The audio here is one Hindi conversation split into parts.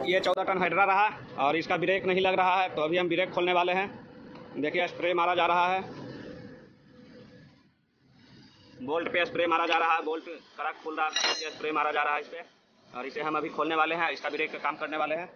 ये 14 टन हाइड्रा रहा और इसका ब्रेक नहीं लग रहा है, तो अभी हम ब्रेक खोलने वाले हैं। देखिए स्प्रे मारा जा रहा है, बोल्ट पे स्प्रे मारा जा रहा है, बोल्ट करक खुल रहा था, ये स्प्रे मारा जा रहा है इस पे, और इसे हम अभी खोलने वाले हैं, इसका ब्रेक का काम करने वाले हैं।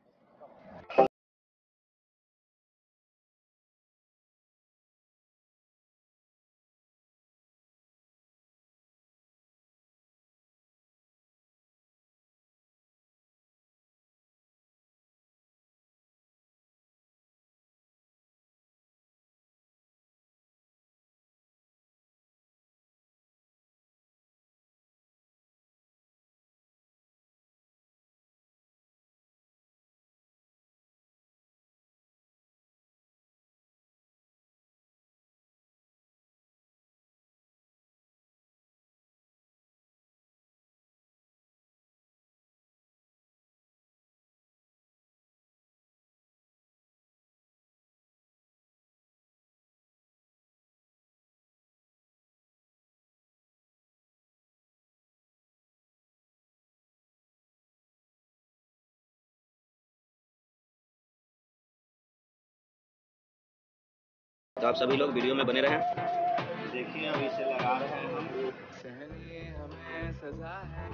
तो आप सभी लोग वीडियो में बने रहें। देखिए अब इसे लगा रहे हैं हम, सहनी हमें सजा है।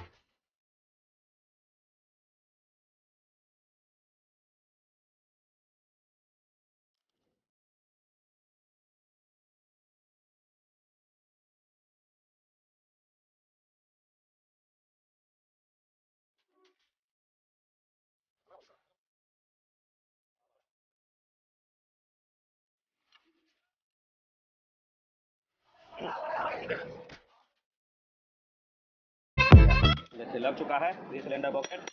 जैसे लग चुका है ये सिलेंडर बॉकेट।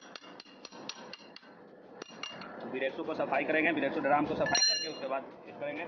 ब्रेक्सो को सफाई करेंगे, ब्रेक्सो ड्राम को सफाई करके उसके बाद फिट करेंगे।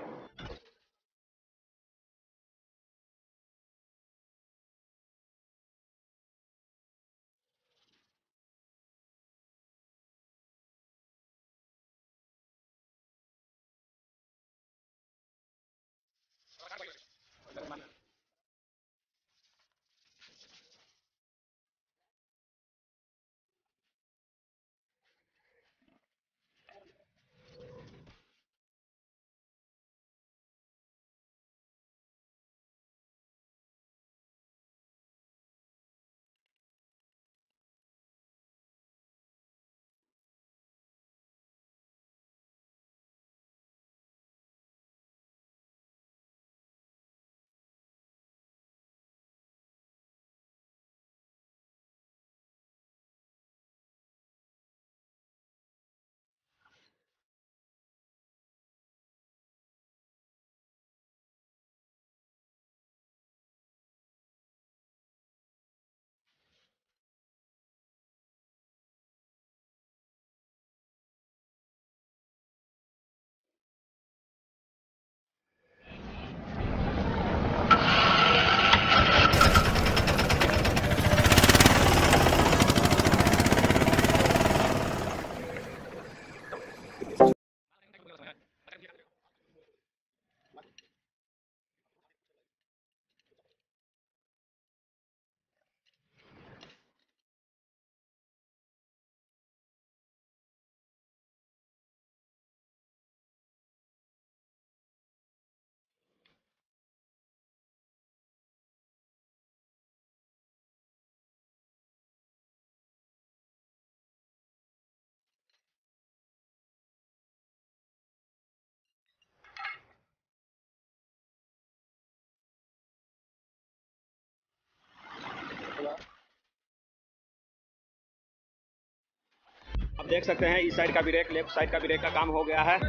अब देख सकते हैं इस साइड का ब्रेक, लेफ्ट साइड का ब्रेक का काम हो गया है।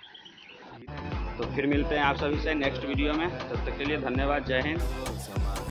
तो फिर मिलते हैं आप सभी से नेक्स्ट वीडियो में, तब तक के लिए धन्यवाद, जय हिंद।